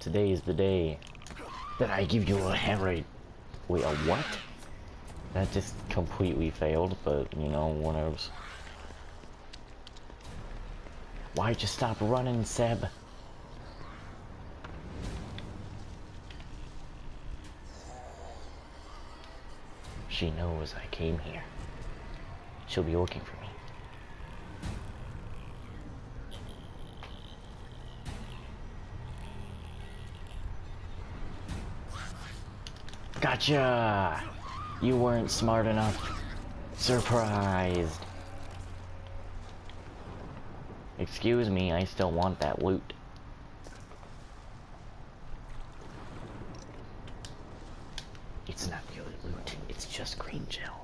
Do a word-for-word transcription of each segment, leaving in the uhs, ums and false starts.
Today is the day that I give you a hammer. Wait, a what? That just completely failed, but you know, one of those. Why'd you stop running, Seb? She knows I came here. She'll be looking for me. Gotcha! You weren't smart enough. Surprised. Excuse me, I still want that loot. It's not really loot, it's just green gel.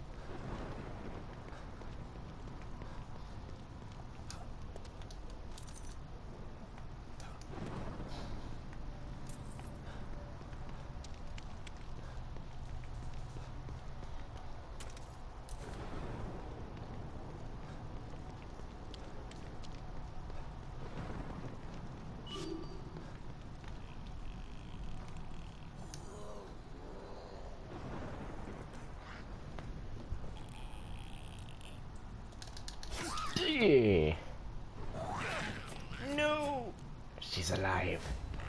Yeah. No! She's alive.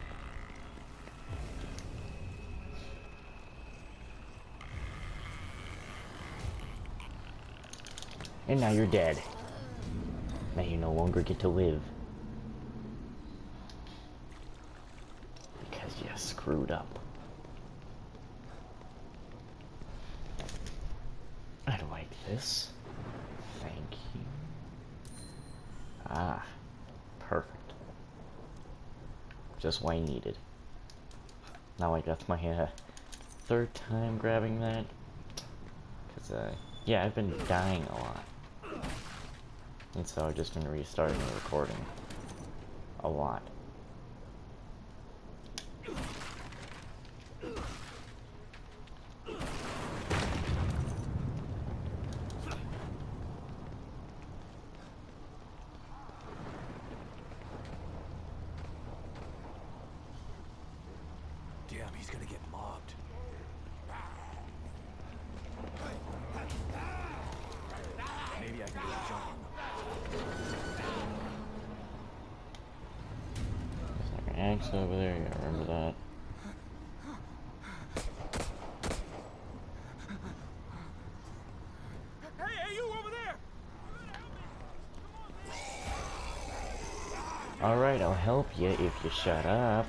And now you're dead. Now you no longer get to live. Because you screwed up. I like this. Thank you. Ah, perfect. Just what I needed. Now like that's my uh, third time grabbing that. Cause uh, yeah, I've been dying a lot. And so I've just been restarting the recording a lot. Damn, he's gonna get mobbed. Maybe I can get a jump on them. There's like an axe over there, you gotta remember that. Hey, hey, you over there! Alright, I'll help you if you shut up.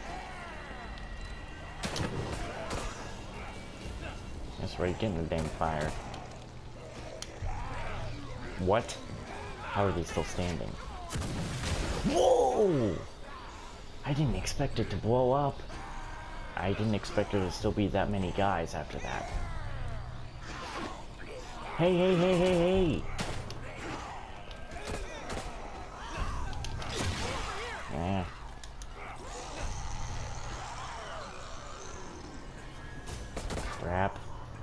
That's right, get in the dang fire. What? How are they still standing? Whoa! I didn't expect it to blow up. I didn't expect there to still be that many guys after that. Hey, hey, hey, hey, hey! Yeah. Crap.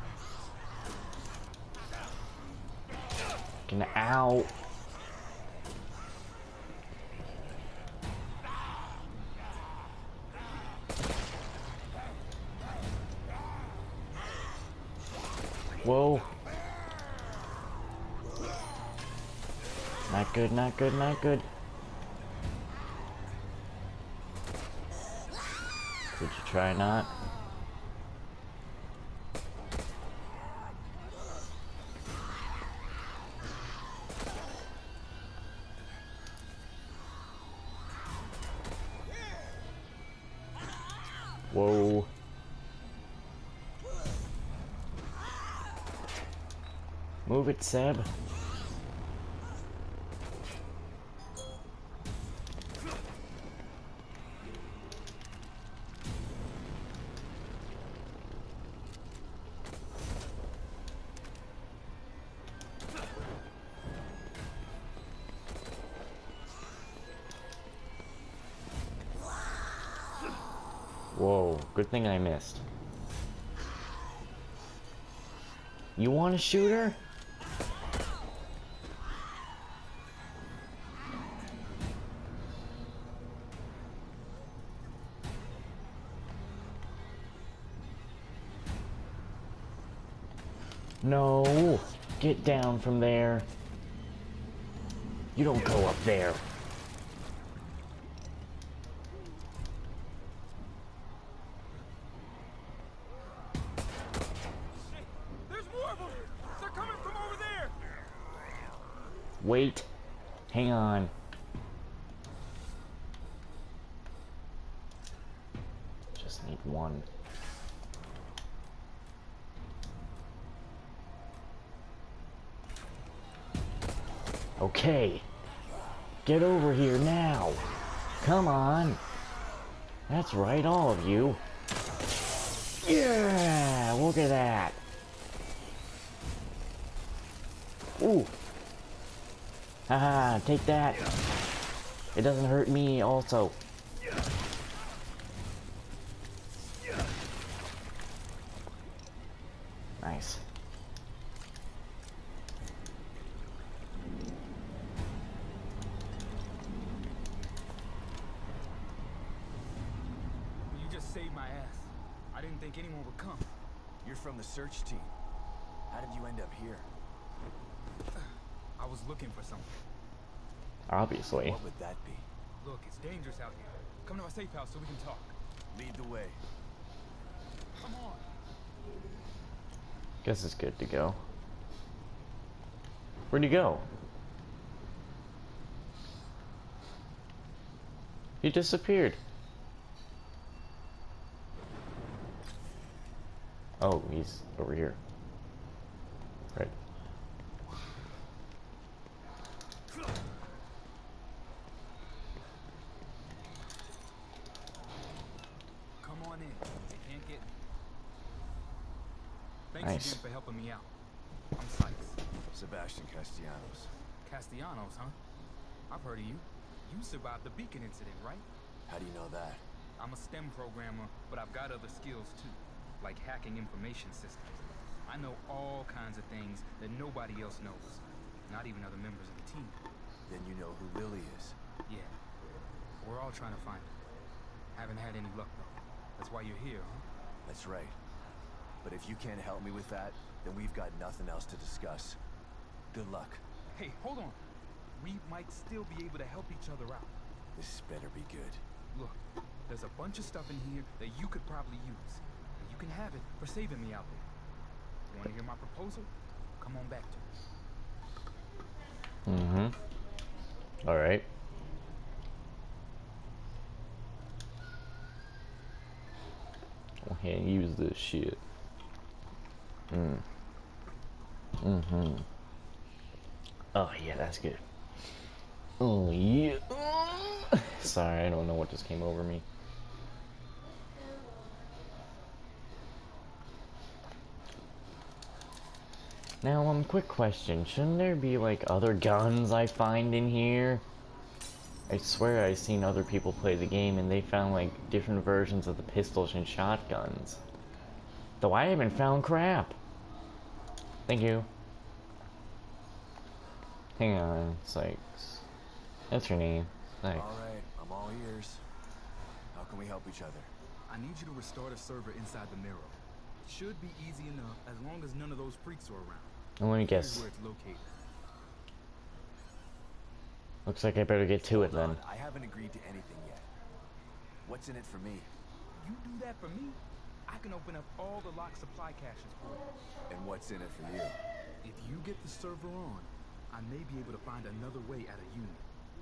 Fucking ow. Whoa. Not good, not good, not good. Could you try not? Whoa. Move it, Seb. Whoa, good thing I missed. You want to shoot her? No! Get down from there. You don't go up there. Shit! There's more of them! They're coming from over there! Wait. Hang on. Just need one. Okay. Get over here now. Come on. That's right, all of you. Yeah, look at that. Ooh. Haha, take that. It doesn't hurt me also. Nice. You just saved my ass. I didn't think anyone would come. You're from the search team. How did you end up here? I was looking for something. Obviously. What would that be? Look, it's dangerous out here. Come to my safe house so we can talk. Lead the way. Come on. Guess it's good to go. Where'd he go? He disappeared. Oh, he's over here. Right. Come on in. They can't get me. Thanks Nice. again for helping me out. I'm Sykes. Sebastian Castellanos. Castellanos, huh? I've heard of you. You survived the Beacon incident, right? How do you know that? I'm a STEM programmer, but I've got other skills too, like hacking information systems. I know all kinds of things that nobody else knows, not even other members of the team. Then you know who Lily is. Yeah, we're all trying to find her. Haven't had any luck though. That's why you're here, huh? That's right. But if you can't help me with that, then we've got nothing else to discuss. Good luck. Hey, hold on. We might still be able to help each other out. This better be good. Look, there's a bunch of stuff in here that you could probably use. And you can have it for saving me out there. You want to hear my proposal? Come on back to it. Mm-hmm. Alright. Go ahead and use this shit. Mm. Mm-hmm. Oh, yeah, that's good. Oh, yeah. Sorry, I don't know what just came over me. Now, um, quick question. Shouldn't there be, like, other guns I find in here? I swear I've seen other people play the game and they found, like, different versions of the pistols and shotguns. Though I haven't found crap. Thank you. Hang on, Sykes. That's your name. Sykes. Alright, I'm all ears. How can we help each other? I need you to restore the server inside the mirror. Should be easy enough as long as none of those freaks are around. And let me Here's guess. where it's located. Looks like I better get to it Hold on, then. I haven't agreed to anything yet. What's in it for me? You do that for me, I can open up all the locked supply caches for you. And what's in it for you? If you get the server on, I may be able to find another way out of Union.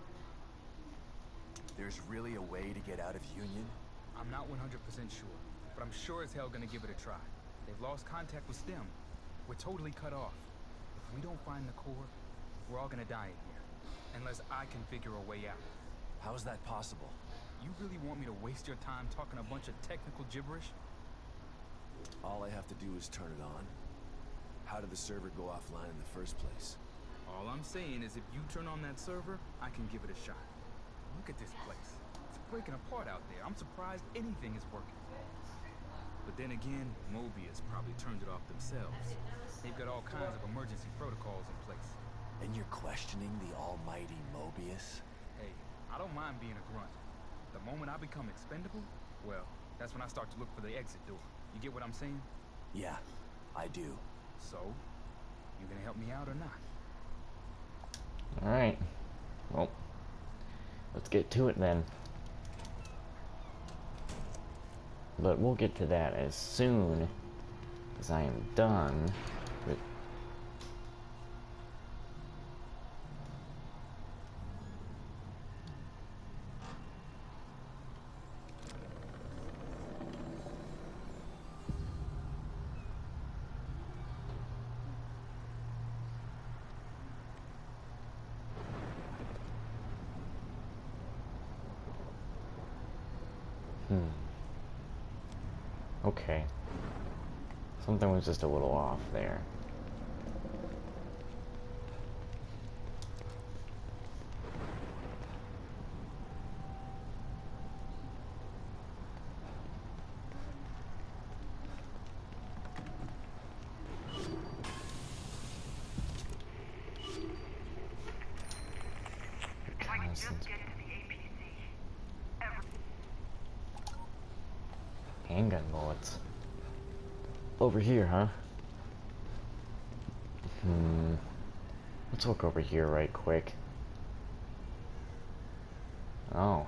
There's really a way to get out of Union? I'm not one hundred percent sure, but I'm sure as hell gonna give it a try. They've lost contact with STEM. We're totally cut off. If we don't find the core, we're all gonna die in here. Unless I can figure a way out. How is that possible? You really want me to waste your time talking a bunch of technical gibberish? All I have to do is turn it on. How did the server go offline in the first place? All I'm saying is if you turn on that server, I can give it a shot. Look at this place. It's breaking apart out there. I'm surprised anything is working. But then again, Mobius probably turned it off themselves. They've got all kinds of emergency protocols in place. And you're questioning the almighty Mobius? Hey, I don't mind being a grunt. The moment I become expendable, well, that's when I start to look for the exit door. You get what I'm saying? Yeah, I do. So, You gonna help me out or not? Alright. Well, let's get to it then. But we'll get to that as soon as I am done with... Hmm. Okay. Something was just a little off there. Handgun bullets. Over here, huh? Hmm. Let's look over here right quick. Oh.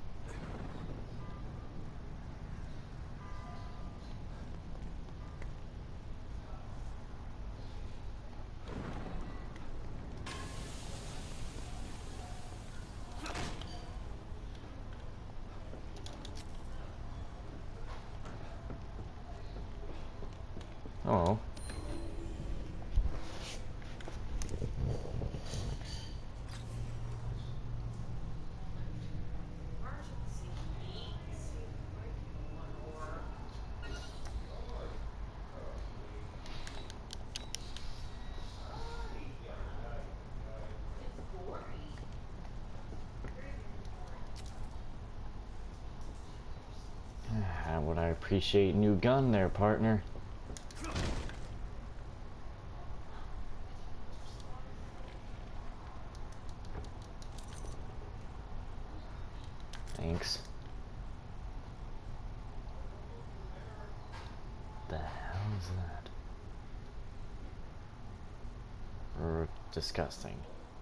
Oh. How would I appreciate new gun there, partner? Thanks. The hell is that? R disgusting.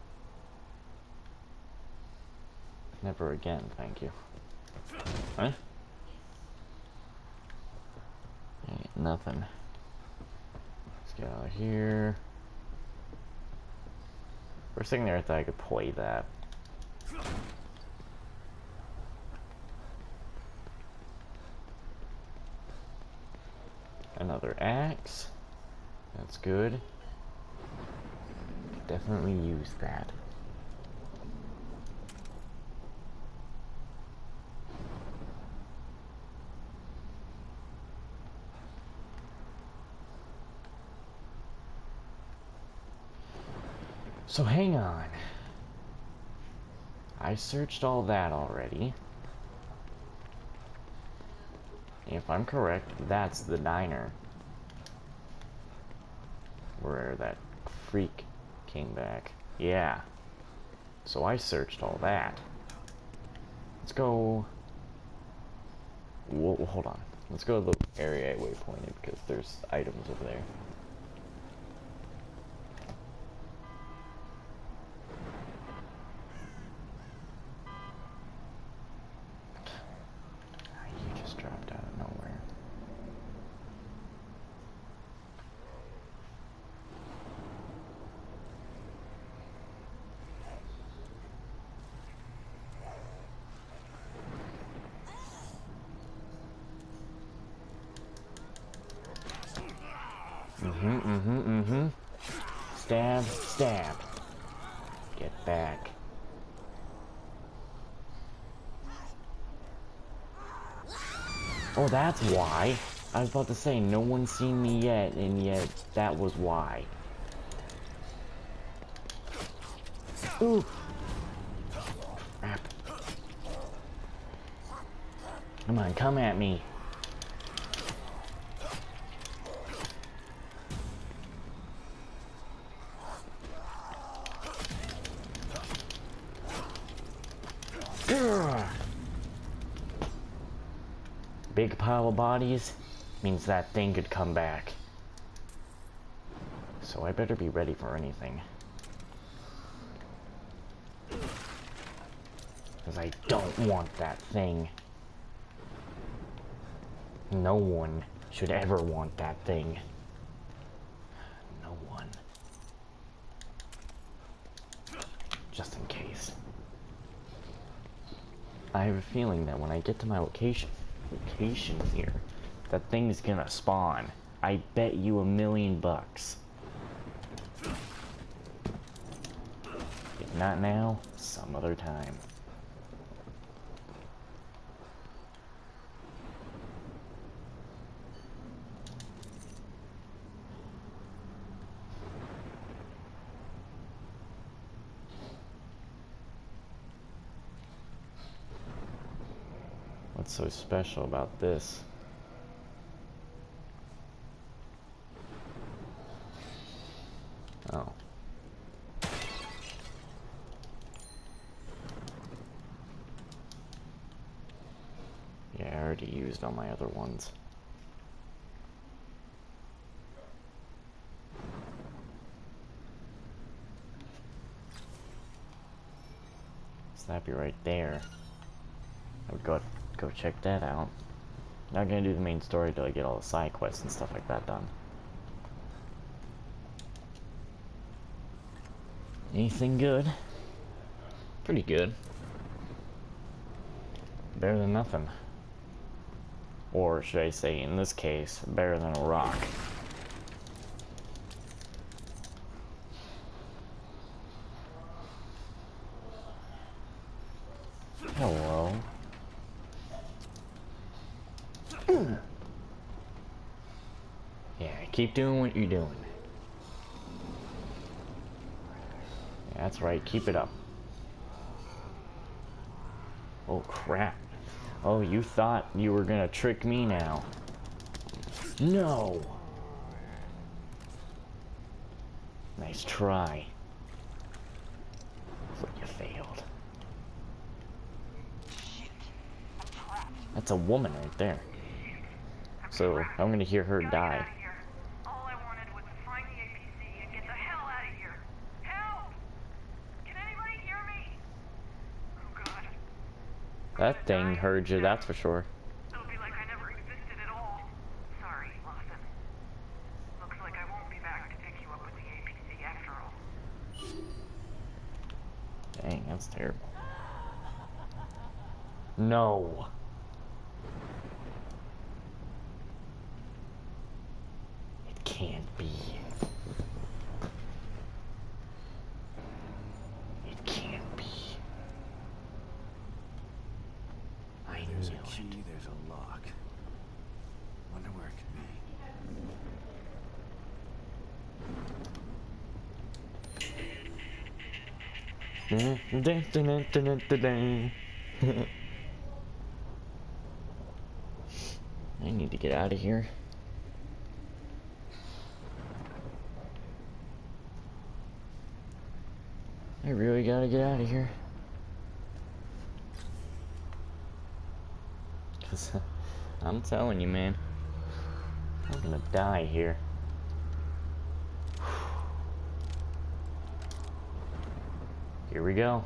Never again, thank you. Huh? Ain't nothing. Let's get out of here. First thing there, I thought I could play that. Another axe. That's good. Definitely use that. So hang on. I searched all that already. If I'm correct, that's the diner where that freak came back. Yeah. So I searched all that. Let's go... Whoa, hold on. Let's go to the area I waypointed because there's items over there. You just dropped out of nowhere. Mm-hmm, mm-hmm, mm-hmm. Stab, stab. Get back. Oh, that's why. I was about to say, no one's seen me yet, and yet that was why. Ooh. Crap. Come on, come at me. Urgh. Big pile of bodies means that thing could come back. so I better be ready for anything. Because I don't want that thing. No one should ever want that thing. No one. Just in case. I have a feeling that when I get to my location, location here, that thing's gonna spawn. I bet you a million bucks. If not now, some other time. What's so special about this? Oh. Yeah, I already used all my other ones. Snappy right there. I would go go check that out. Not gonna do the main story till I get all the side quests and stuff like that done. Anything good? Pretty good. Better than nothing. Or should I say, in this case, better than a rock. Hello. Yeah, keep doing what you're doing. Yeah, that's right, keep it up. Oh crap. Oh, you thought you were gonna trick me now. No! Nice try. But you failed. That's a woman right there. So, I'm gonna hear her die. All I wanted was to find the A P C and get the hell out of here. Help! Can anybody hear me? Oh god. That thing heard you, that's for sure. It'll be like I never existed at all. Sorry, Lawson. Looks like I won't be back to pick you up with the A P C after all. Dang, that's terrible. No. It can't be. It can't be. I There's knew a key, it. there's a lock. Wonder where it could be. Dun, dun, dun, dun, dun, dun, dun. I need to get out of here. I really gotta get out of here. Cause I'm telling you, man, I'm gonna die here. Here we go.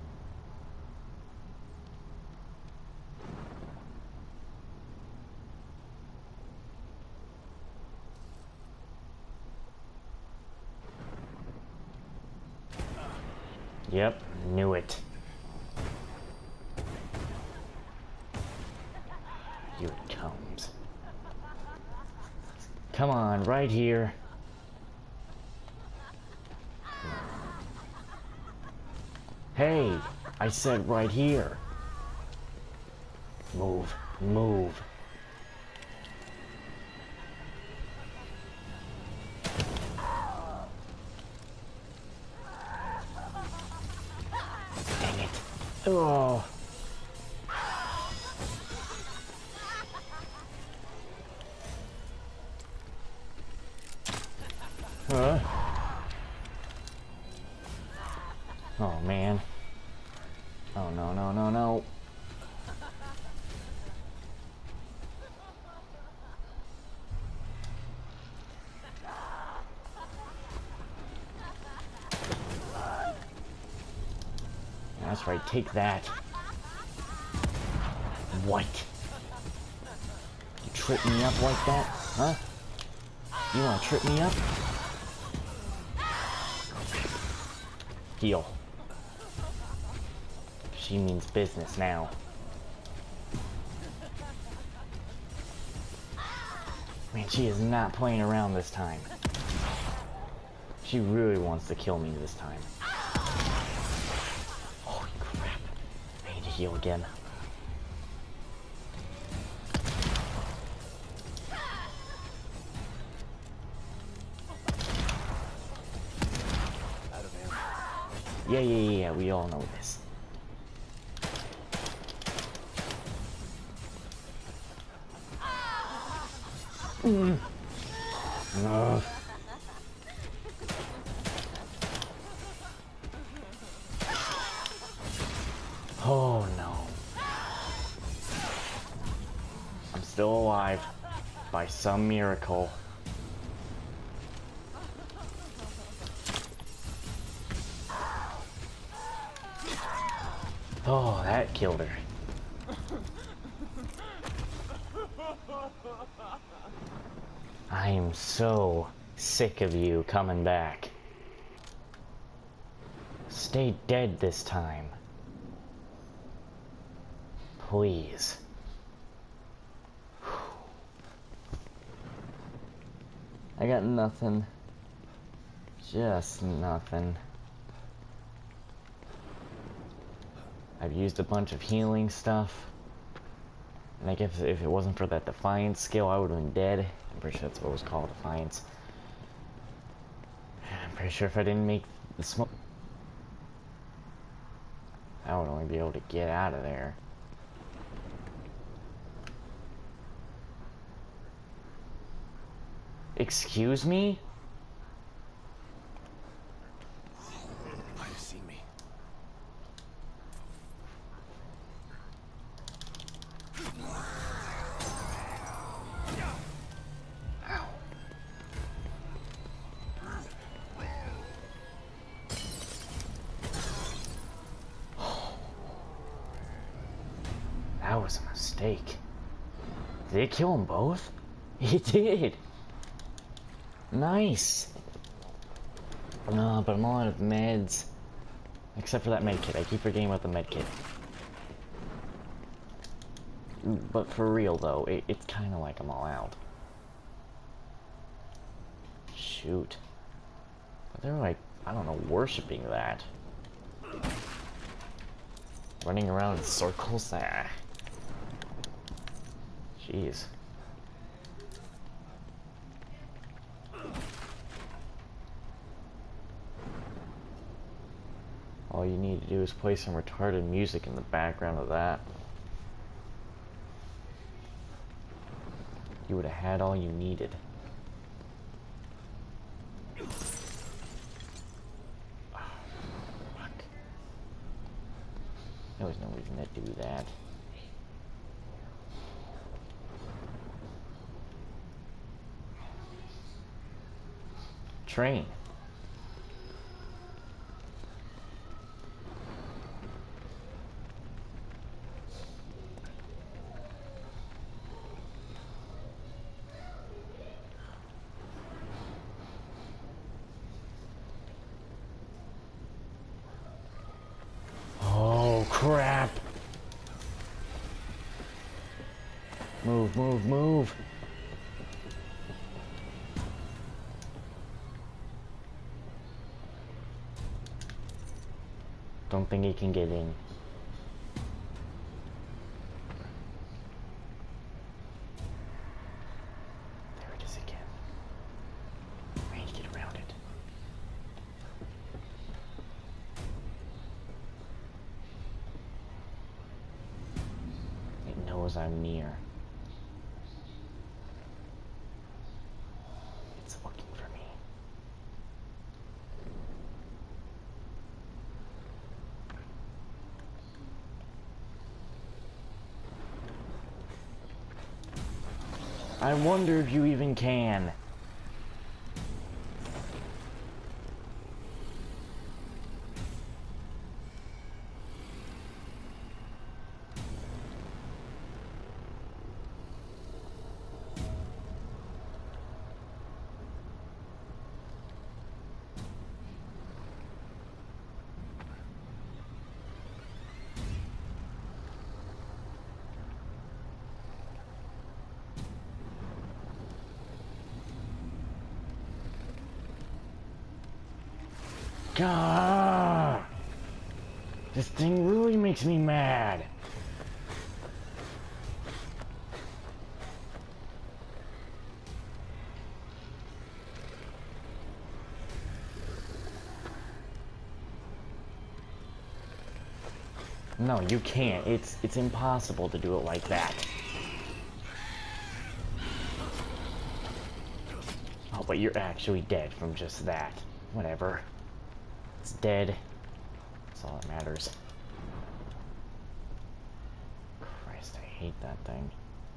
Yep, knew it. Here it comes. Come on, right here. Hey, I said right here. Move, move. Dang it. Oh. Huh? Oh man. Oh no, no, no, no. right, take that. What? You trip me up like that? Huh? You wanna trip me up? Heal. She means business now. Man, she is not playing around this time. She really wants to kill me this time. Holy crap. I need to heal again. Yeah, yeah, yeah, we all know this. Mm. Ugh. Oh no. I'm still alive by some miracle. Oh, that killed her. I am so sick of you coming back. Stay dead this time. Please. I got nothing. Just nothing. I've used a bunch of healing stuff. And I guess if it wasn't for that Defiance skill, I would have been dead. I'm pretty sure that's what it was called, Defiance. I'm pretty sure if I didn't make the smoke, I would only be able to get out of there. Excuse me? Might have seen me. That was a mistake. Did it kill them both? It did! Nice! No, but I'm all out of meds. Except for that med kit. I keep forgetting about the med kit. But for real though, it, it's kind of like I'm all out. Shoot. But they're like, I don't know, worshipping that. Running around in circles? Ah. Jeez. All you need to do is play some retarded music in the background of that. You would have had all you needed. Oh, fuck. There was no reason to do that. Train. Oh crap! Move, move, move! Don't think he can get in. There it is again. I need to get around it. It knows I'm near. It's looking for me. I wonder if you even can. God, this thing really makes me mad. No, you can't. It's it's impossible to do it like that. Oh, but you're actually dead from just that. Whatever. It's dead. That's all that matters. Christ, I hate that thing.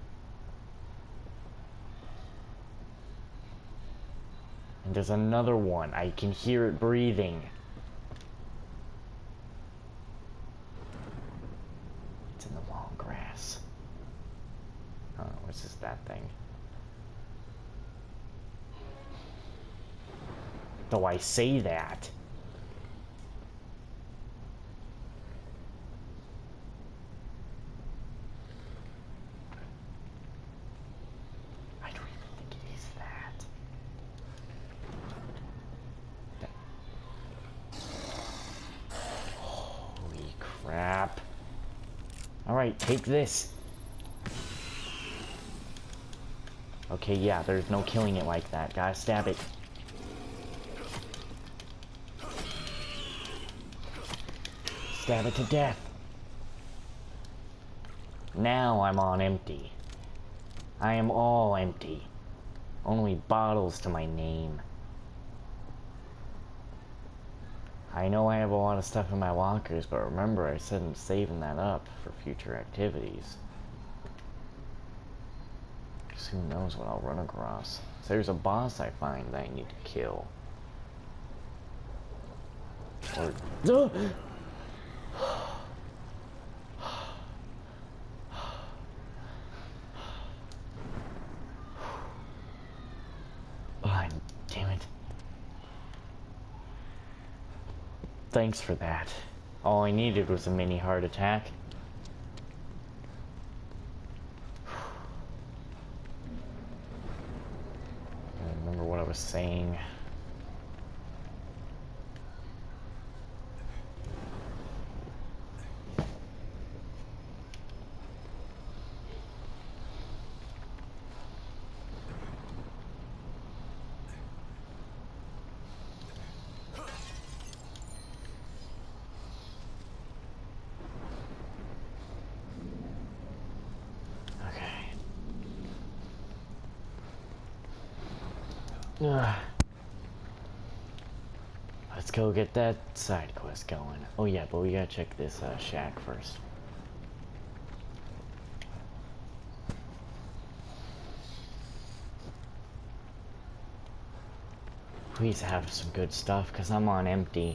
And there's another one. I can hear it breathing. It's in the long grass. Oh, what's this, that thing? Though I say that. I don't even think it is that. that. Holy crap. Alright, take this. Okay, yeah, there's no killing it like that. Gotta stab it. Stab it to death. Now I'm on empty. I am all empty. Only bottles to my name. I know I have a lot of stuff in my lockers, but remember I said I'm saving that up for future activities. Because who knows what I'll run across. So there's a boss I find that I need to kill. Or... Oh, damn it. Thanks for that. All I needed was a mini heart attack. I remember what I was saying. Ugh. Let's go get that side quest going. Oh yeah, but we gotta check this uh, shack first. Please have some good stuff, because I'm on empty.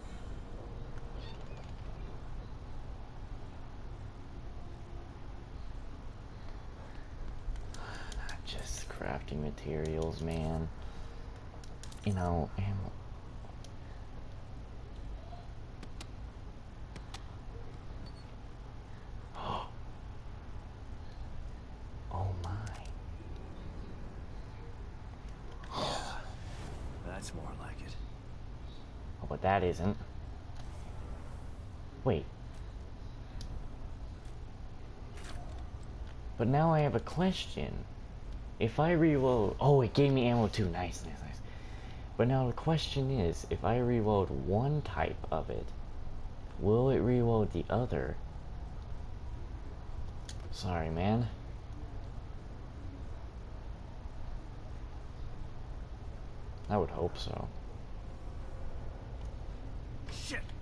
Not just crafting materials, man. You know, ammo. Oh my. That's more like it. Oh, but that isn't. Wait. But now I have a question. If I reload... Oh, it gave me ammo too. Nice, nice, nice. But now the question is, if I reload one type of it, will it reload the other? Sorry, man. I would hope so. Shit!